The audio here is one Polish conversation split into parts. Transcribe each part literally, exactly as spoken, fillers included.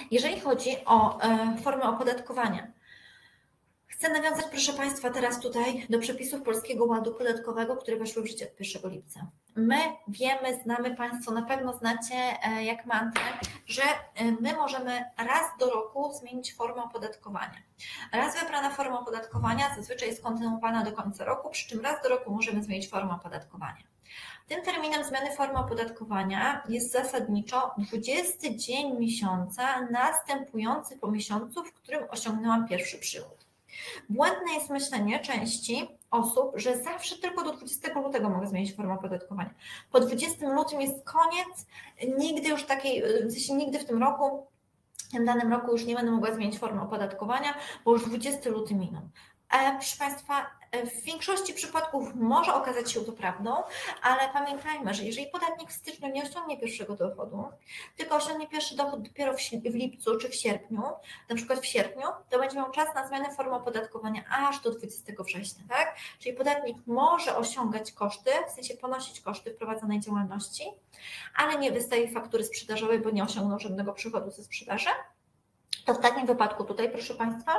Jeżeli chodzi o e, formę opodatkowania, chcę nawiązać, proszę Państwa, teraz tutaj do przepisów Polskiego Ładu Podatkowego, które weszły w życie od pierwszego lipca. My wiemy, znamy, Państwo na pewno znacie e, jak mantrę, że e, my możemy raz do roku zmienić formę opodatkowania. Raz wybrana forma opodatkowania zazwyczaj jest kontynuowana do końca roku, przy czym raz do roku możemy zmienić formę opodatkowania. Tym terminem zmiany formy opodatkowania jest zasadniczo dwudziesty dzień miesiąca następujący po miesiącu, w którym osiągnęłam pierwszy przychód. Błędne jest myślenie części osób, że zawsze tylko do dwudziestego lutego mogę zmienić formę opodatkowania. Po dwudziestego lutego jest koniec, nigdy już takiej, w sensie nigdy w tym roku, w tym danym roku już nie będę mogła zmienić formy opodatkowania, bo już dwudziesty luty minął. Proszę Państwa, w większości przypadków może okazać się to prawdą, ale pamiętajmy, że jeżeli podatnik w styczniu nie osiągnie pierwszego dochodu, tylko osiągnie pierwszy dochód dopiero w lipcu czy w sierpniu, na przykład w sierpniu, to będzie miał czas na zmianę formy opodatkowania aż do dwudziestego września, tak? Czyli podatnik może osiągać koszty, w sensie ponosić koszty prowadzonej działalności, ale nie wystawi faktury sprzedażowej, bo nie osiągnął żadnego przychodu ze sprzedaży. To w takim wypadku tutaj, proszę Państwa,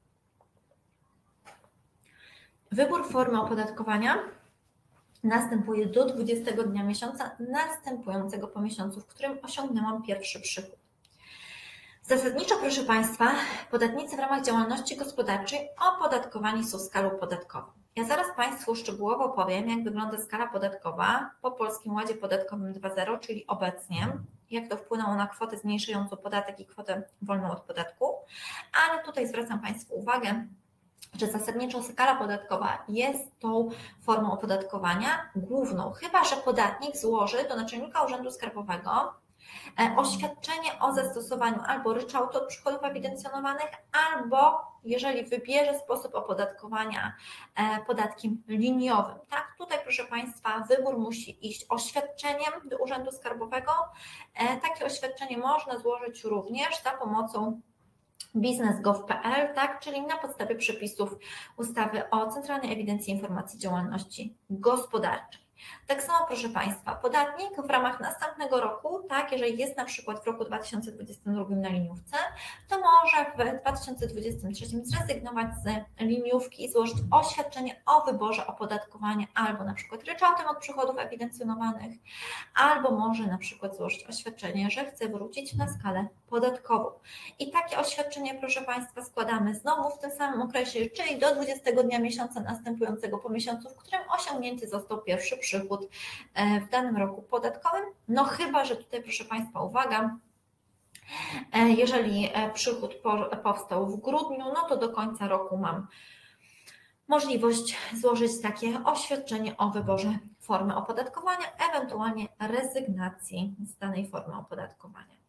wybór formy opodatkowania następuje do dwudziestego dnia miesiąca następującego po miesiącu, w którym osiągnęłam pierwszy przychód. Zasadniczo, proszę Państwa, podatnicy w ramach działalności gospodarczej opodatkowani są skalą podatkową. Ja zaraz Państwu szczegółowo powiem, jak wygląda skala podatkowa po Polskim Ładzie Podatkowym dwa zero, czyli obecnie, jak to wpłynęło na kwotę zmniejszającą podatek i kwotę wolną od podatku, ale tutaj zwracam Państwu uwagę, że zasadniczo skala podatkowa jest tą formą opodatkowania główną, chyba że podatnik złoży do naczelnika Urzędu Skarbowego oświadczenie o zastosowaniu albo ryczałtu od przychodów ewidencjonowanych, albo jeżeli wybierze sposób opodatkowania podatkiem liniowym. Tak, tutaj proszę Państwa, wybór musi iść oświadczeniem do Urzędu Skarbowego. Takie oświadczenie można złożyć również za pomocą biznes kropka gov kropka p l, tak, czyli na podstawie przepisów ustawy o Centralnej Ewidencji Informacji Działalności Gospodarczej. Tak samo, proszę Państwa, podatnik w ramach następnego roku, tak, jeżeli jest na przykład w roku dwa tysiące dwudziestym drugim na liniówce, to może w dwa tysiące dwudziestym trzecim zrezygnować z liniówki i złożyć oświadczenie o wyborze opodatkowania albo na przykład ryczałtem od przychodów ewidencjonowanych, albo może na przykład złożyć oświadczenie, że chce wrócić na skalę podatkową. I takie oświadczenie, proszę Państwa, składamy znowu w tym samym okresie, czyli do dwudziestego dnia miesiąca następującego po miesiącu, w którym osiągnięty został pierwszy przychód w danym roku podatkowym. No chyba że tutaj, proszę Państwa, uwaga, jeżeli przychód powstał w grudniu, no to do końca roku mam możliwość złożyć takie oświadczenie o wyborze formy opodatkowania, ewentualnie rezygnacji z danej formy opodatkowania.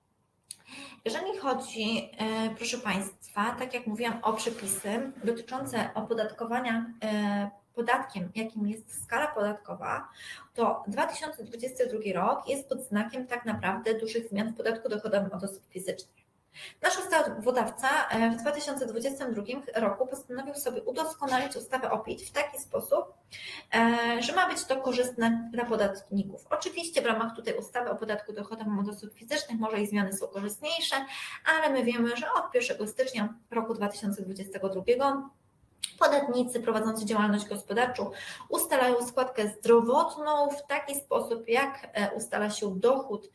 Jeżeli chodzi, proszę Państwa, tak jak mówiłam, o przepisy dotyczące opodatkowania podatkiem, jakim jest skala podatkowa, to dwa tysiące dwudziesty drugi rok jest pod znakiem tak naprawdę dużych zmian w podatku dochodowym od osób fizycznych. Nasz ustawodawca w dwa tysiące dwudziestym drugim roku postanowił sobie udoskonalić ustawę o P I T w taki sposób, że ma być to korzystne dla podatników. Oczywiście w ramach tutaj ustawy o podatku dochodowym od osób fizycznych może i zmiany są korzystniejsze, ale my wiemy, że od pierwszego stycznia roku dwa tysiące dwudziestego drugiego podatnicy prowadzący działalność gospodarczą ustalają składkę zdrowotną w taki sposób, jak ustala się dochód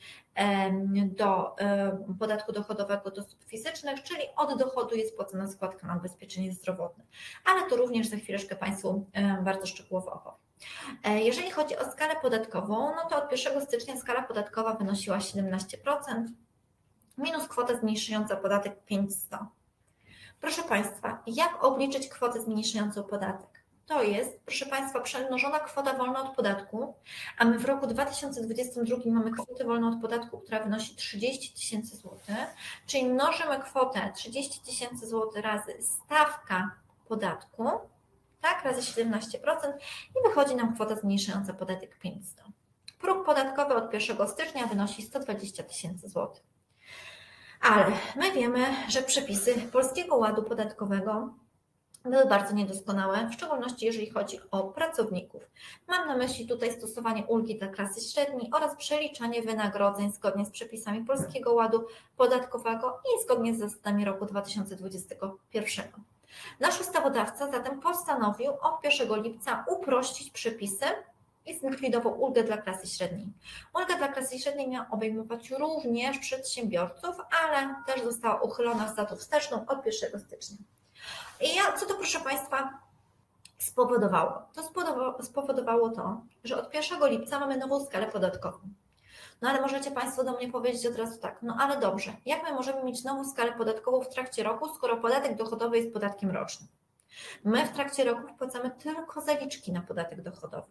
do podatku dochodowego od osób fizycznych, czyli od dochodu jest płacona składka na ubezpieczenie zdrowotne. Ale to również za chwileczkę Państwu bardzo szczegółowo opowiem. Jeżeli chodzi o skalę podatkową, no to od pierwszego stycznia skala podatkowa wynosiła siedemnaście procent minus kwota zmniejszająca podatek pięćset. Proszę Państwa, jak obliczyć kwotę zmniejszającą podatek? To jest, proszę Państwa, przemnożona kwota wolna od podatku, a my w roku dwa tysiące dwudziestym drugim mamy kwotę wolną od podatku, która wynosi trzydzieści tysięcy złotych, czyli mnożymy kwotę trzydzieści tysięcy złotych razy stawka podatku, tak, razy siedemnaście procent i wychodzi nam kwota zmniejszająca podatek pięćset. Próg podatkowy od pierwszego stycznia wynosi sto dwadzieścia tysięcy złotych. Ale my wiemy, że przepisy Polskiego Ładu Podatkowego były bardzo niedoskonałe, w szczególności jeżeli chodzi o pracowników. Mam na myśli tutaj stosowanie ulgi dla klasy średniej oraz przeliczanie wynagrodzeń zgodnie z przepisami Polskiego Ładu Podatkowego i zgodnie z zasadami roku dwa tysiące dwudziestego pierwszego. Nasz ustawodawca zatem postanowił od pierwszego lipca uprościć przepisy i zlikwidował ulgę dla klasy średniej. Ulga dla klasy średniej miała obejmować również przedsiębiorców, ale też została uchylona z datą wsteczną od pierwszego stycznia. I ja, co to, proszę Państwa, spowodowało? To spowodowało, spowodowało to, że od pierwszego lipca mamy nową skalę podatkową. No ale możecie Państwo do mnie powiedzieć od razu tak, no ale dobrze, jak my możemy mieć nową skalę podatkową w trakcie roku, skoro podatek dochodowy jest podatkiem rocznym? My w trakcie roku wpłacamy tylko zaliczki na podatek dochodowy.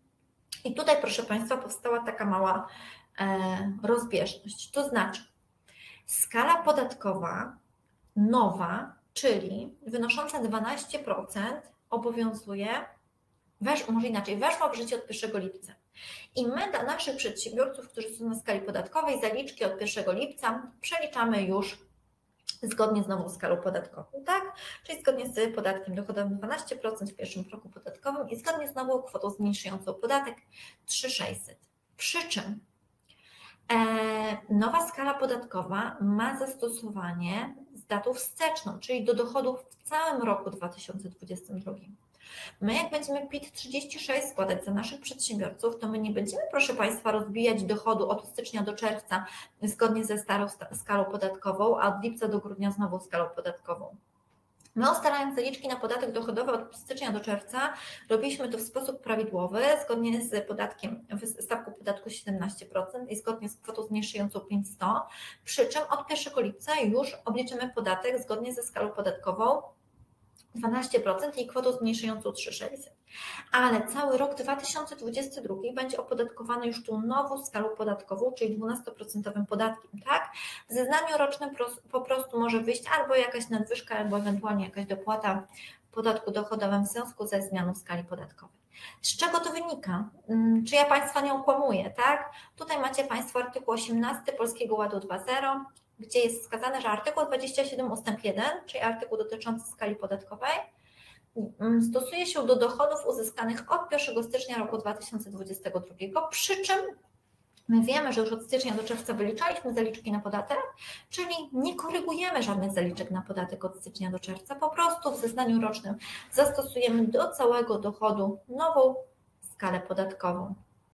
I tutaj, proszę Państwa, powstała taka mała e, rozbieżność. To znaczy, skala podatkowa nowa, czyli wynosząca dwanaście procent, obowiązuje, wesz, może inaczej, weszła w życie od pierwszego lipca. I my dla naszych przedsiębiorców, którzy są na skali podatkowej, zaliczki od pierwszego lipca przeliczamy już zgodnie z nową skalą podatkową, tak? Czyli zgodnie z podatkiem dochodowym dwanaście procent w pierwszym roku podatkowym i zgodnie z nową kwotą zmniejszającą podatek trzy tysiące sześćset. Przy czym e, nowa skala podatkowa ma zastosowanie z datą wsteczną, czyli do dochodów w całym roku dwa tysiące dwudziestym drugim. My jak będziemy P I T trzydzieści sześć składać za naszych przedsiębiorców, to my nie będziemy, proszę Państwa, rozbijać dochodu od stycznia do czerwca zgodnie ze starą skalą podatkową, a od lipca do grudnia z nową skalą podatkową. My, ustalając zaliczki na podatek dochodowy od stycznia do czerwca, robiliśmy to w sposób prawidłowy, zgodnie z podatkiem, stawką podatku siedemnaście procent i zgodnie z kwotą zmniejszającą pięć tysięcy sto, przy czym od pierwszego lipca już obliczymy podatek zgodnie ze skalą podatkową dwanaście procent i kwotą zmniejszającą trzy tysiące sześćset. Ale cały rok dwa tysiące dwudziesty drugi będzie opodatkowany już tą nową skalą podatkową, czyli dwunastoprocentowym podatkiem, tak? W zeznaniu rocznym po prostu może wyjść albo jakaś nadwyżka, albo ewentualnie jakaś dopłata w podatku dochodowym w związku ze zmianą skali podatkowej. Z czego to wynika? Czy ja Państwa nie okłamuję, tak? Tutaj macie Państwo artykuł osiemnasty Polskiego Ładu dwa zero, gdzie jest wskazane, że artykuł dwadzieścia siedem ustęp jeden, czyli artykuł dotyczący skali podatkowej, stosuje się do dochodów uzyskanych od pierwszego stycznia roku dwa tysiące dwudziestego drugiego, przy czym my wiemy, że już od stycznia do czerwca wyliczaliśmy zaliczki na podatek, czyli nie korygujemy żadnych zaliczek na podatek od stycznia do czerwca, po prostu w zeznaniu rocznym zastosujemy do całego dochodu nową skalę podatkową.